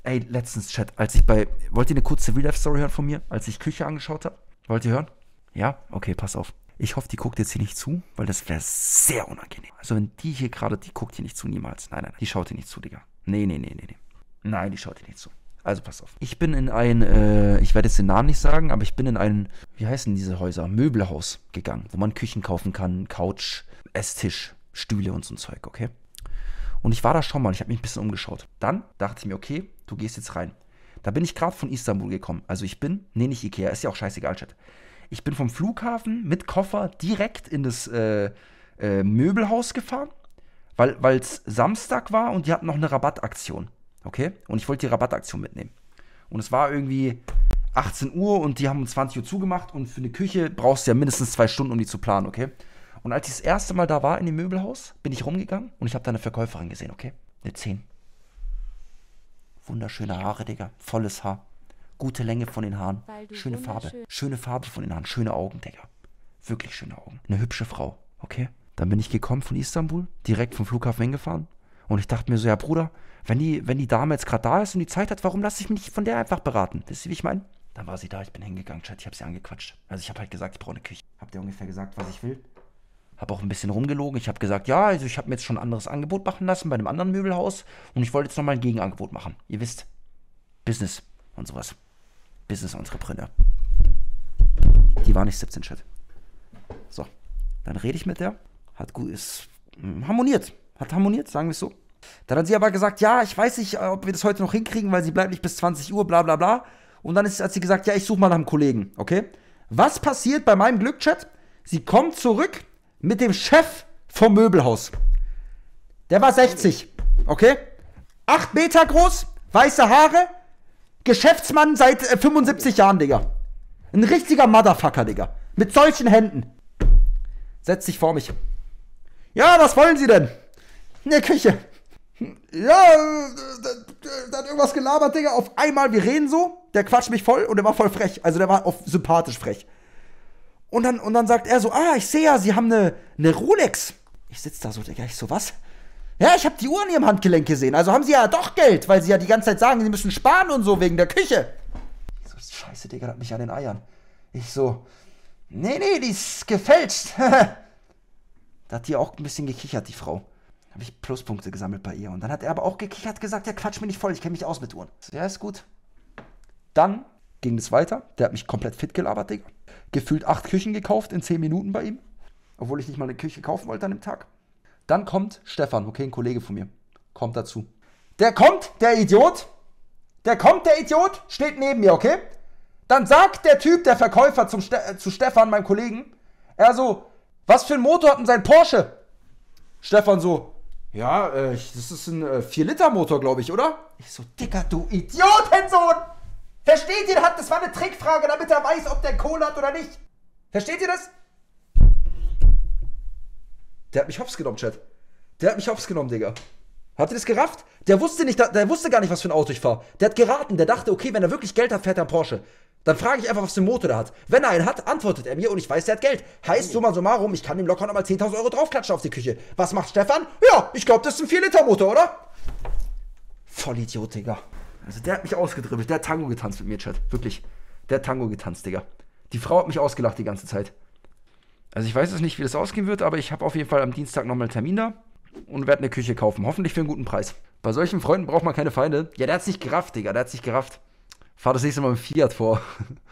Ey, letztens, Chat, als ich bei... Wollt ihr eine kurze Real-Life-Story hören von mir? Als ich Küche angeschaut habe? Wollt ihr hören? Ja? Okay, pass auf. Ich hoffe, die guckt jetzt hier nicht zu, weil das wäre sehr unangenehm. Also wenn die hier gerade... Die guckt hier nicht zu, niemals. Nein, nein, die schaut hier nicht zu, Digga. Nee, nee, nee, nee, nee. Nein, die schaut hier nicht zu. Also pass auf. Ich bin in ein, ich werde jetzt den Namen nicht sagen, aber ich bin in ein, wie heißen diese Häuser? Möbelhaus gegangen, wo man Küchen kaufen kann, Couch, Esstisch, Stühle und so ein Zeug, okay? Und ich war da schon mal, ich habe mich ein bisschen umgeschaut. Dann dachte ich mir, okay, du gehst jetzt rein. Da bin ich gerade von Istanbul gekommen. Also ich bin, nee, nicht Ikea, ist ja auch scheißegal, Chat. Ich bin vom Flughafen mit Koffer direkt in das Möbelhaus gefahren, weil es Samstag war und die hatten noch eine Rabattaktion. Okay? Und ich wollte die Rabattaktion mitnehmen. Und es war irgendwie 18 Uhr und die haben um 20 Uhr zugemacht und für eine Küche brauchst du ja mindestens 2 Stunden, um die zu planen, okay? Und als ich das erste Mal da war in dem Möbelhaus, bin ich rumgegangen und ich habe da eine Verkäuferin gesehen, okay? Eine 10. Wunderschöne Haare, Digga. Volles Haar. Gute Länge von den Haaren. Schöne Farbe. Schöne Farbe von den Haaren. Schöne Augen, Digga. Wirklich schöne Augen. Eine hübsche Frau, okay? Dann bin ich gekommen von Istanbul, direkt vom Flughafen hingefahren. Und ich dachte mir so, ja Bruder, wenn die Dame jetzt gerade da ist und die Zeit hat, warum lasse ich mich nicht von der einfach beraten? Wisst ihr, wie ich meine? Dann war sie da, ich bin hingegangen, Chat, ich habe sie angequatscht. Also ich habe halt gesagt, ich brauche eine Küche. Hab dir ungefähr gesagt, was ich will. Habe auch ein bisschen rumgelogen. Ich habe gesagt, ja, also ich habe mir jetzt schon ein anderes Angebot machen lassen bei einem anderen Möbelhaus. Und ich wollte jetzt nochmal ein Gegenangebot machen. Ihr wisst, Business und sowas. Business-Entrepreneur. Die war nicht 17, Chat. So, dann rede ich mit der. Hat gut, ist harmoniert. Hat harmoniert, sagen wir es so. Dann hat sie aber gesagt, ja, ich weiß nicht, ob wir das heute noch hinkriegen, weil sie bleibt nicht bis 20 Uhr, bla bla bla. Und dann hat sie gesagt, ja, ich suche mal nach einem Kollegen, okay? Was passiert bei meinem Glück, Chat? Sie kommt zurück mit dem Chef vom Möbelhaus. Der war 60, okay? 8 Meter groß, weiße Haare, Geschäftsmann seit 75 Jahren, Digga. Ein richtiger Motherfucker, Digga. Mit solchen Händen. Setzt sich vor mich. Ja, was wollen Sie denn? In der Küche. Ja, da hat irgendwas gelabert, Digga. Auf einmal, wir reden so, der quatscht mich voll und der war voll frech. Also der war auch sympathisch frech. Und dann sagt er so, ich sehe ja, Sie haben eine Rolex. Ich sitze da so, Digga, ich so, was? Ja, ich habe die Uhr an Ihrem Handgelenk gesehen. Also haben Sie ja doch Geld, weil Sie ja die ganze Zeit sagen, Sie müssen sparen und so wegen der Küche. Ich so, scheiße, Digga, das hat mich an den Eiern. Ich so, nee, die ist gefälscht. Da hat die auch ein bisschen gekichert, die Frau. Habe ich Pluspunkte gesammelt bei ihr. Und dann hat er aber auch gekichert, gesagt, ja, quatsch mir nicht voll, ich kenne mich aus mit Uhren. Ja, ist gut. Dann ging es weiter. Der hat mich komplett fit gelabert, Digga. Gefühlt 8 Küchen gekauft in 10 Minuten bei ihm. Obwohl ich nicht mal eine Küche kaufen wollte an dem Tag. Dann kommt Stefan, okay, ein Kollege von mir. Kommt dazu. Der Idiot, steht neben mir, okay? Dann sagt der Typ, der Verkäufer zu Stefan, meinem Kollegen, er so, was für ein Motor hat denn sein Porsche? Stefan so, ja, das ist ein 4-Liter-Motor, glaube ich, oder? Ich so, Dicker, du Idiotensohn! Versteht ihr? Das war eine Trickfrage, damit er weiß, ob der Kohle hat oder nicht. Versteht ihr das? Der hat mich hops genommen, Chat. Der hat mich hops genommen, Digga. Habt ihr das gerafft? Der wusste gar nicht, was für ein Auto ich fahre. Der hat geraten, der dachte, okay, wenn er wirklich Geld hat, fährt er einen Porsche. Dann frage ich einfach, was für einen Motor der hat. Wenn er einen hat, antwortet er mir und ich weiß, der hat Geld. Heißt, summa summarum, ich kann ihm locker nochmal 10.000 Euro draufklatschen auf die Küche. Was macht Stefan? Ja, ich glaube, das ist ein 4-Liter-Motor, oder? Vollidiot, Digga. Also der hat mich ausgedribbelt. Der hat Tango getanzt mit mir, Chat. Wirklich. Der hat Tango getanzt, Digga. Die Frau hat mich ausgelacht die ganze Zeit. Also ich weiß jetzt nicht, wie das ausgehen wird, aber ich habe auf jeden Fall am Dienstag nochmal einen Termin da und werde eine Küche kaufen. Hoffentlich für einen guten Preis. Bei solchen Freunden braucht man keine Feinde. Ja, der hat's nicht gerafft, Digga. Der hat's nicht gerafft. Fahr das nächste Mal mit Fiat vor.